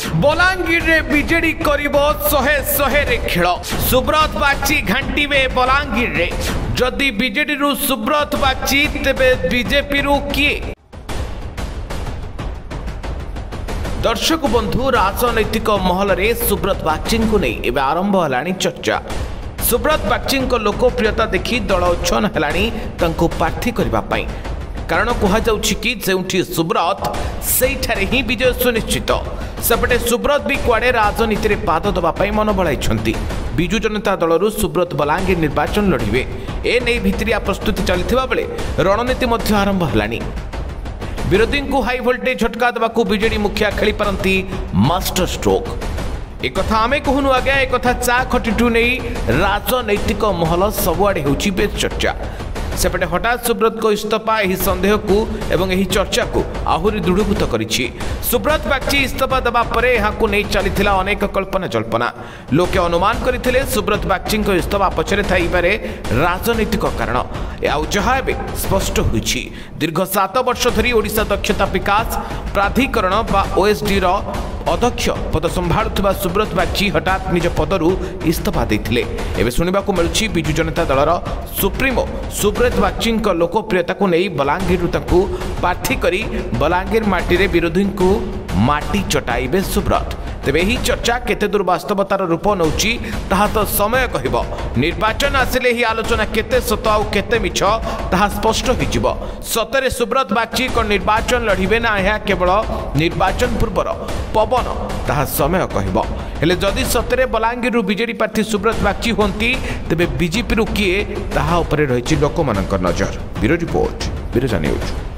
बलांगीर रे बीजेडी करिबो शहे शहे रे खेल सुब्रत बागची घांटीबे बलांगीर रे जदि बीजेडी रु सुब्रत बागची तेबे बीजेपी रु किए। दर्शक बंधु राजनैतिक महल रे सुब्रत बागची को नहीं एवं आरंभ हलानी चर्चा। सुब्रत बागची लोकप्रियता देखि दल उच्छन हलानी तांको प्रार्थी करबा पई कारण कहुच्छी कि जो सुब्रत से ही विजय सुनिश्चित सेपटे सुब्रत भी कुआडे राजनीति में पाद देवाई मन बढ़ाई। विजु जनता दल सुब्रत बलांगीर निर्वाचन लड़िबे एने भित्रिया प्रस्तुति चलता बेले रणनीति आरंभ हलानी। विरोधी को हाई वोल्टेज झटका देवाक बीजेडी मुखिया खेली पारती मास्टर स्ट्रोक। एक कथा आमे कहूनु आज्ञा एक कथा चा खटिटू नहीं राजनैतिक महल सबुआड़े होची बेस चर्चा। सेपटे हठात सुब्रत को इस्तफा यही संदेह को एवं यही चर्चा को आहुरी दृढ़ीभूत करिछि। सुब्रत बागची इस्तफा देवा परे यहां नहीं चलीथिला अनेक कल्पना जल्पना। लोके अनुमान करथिले सुब्रत बागची को इस्तफा पछरे थाइबारे राजनीतिक कारण आउ जहा एबे स्पष्ट होइछि। दीर्घ 7 वर्ष धरी ओडिशा दक्षता विकास प्राधिकरण बा ओएसडी रो अध्यक्ष पद संभाळुथिबा सुब्रत बागची हठात निज पदरु इस्तफा देथिले। एबे सुनिबा को मिलुछि बिजु जनता दलर सुप्रीमो सुब्रत बागची लोकप्रियता को नहीं बलांगीर तांकु प्रार्थी करी बलांगीर माटी रे विरोधी को माटी चटाइबे सुब्रत। तेबे ही चर्चा केते दूर वास्तवतार रूप नौची ताहा तो समय कहिबो। निर्वाचन आसिले ही आलोचना केते सत आ केते मिछ ताहा स्पष्ट होइजिबो। सतरे सुब्रत बागची को निर्वाचन लढिबे ना यह केवल निर्वाचन पूर्वर पवन ताहा समय कहिबो। हेले जदि सतरे बलांगीर रु बीजेडी प्रार्थी सुब्रत बागची होंती तेबे बीजेपी रु किए ताहा उपरे रहिछि लोकमानकर नजर। Bureau report Biraja news.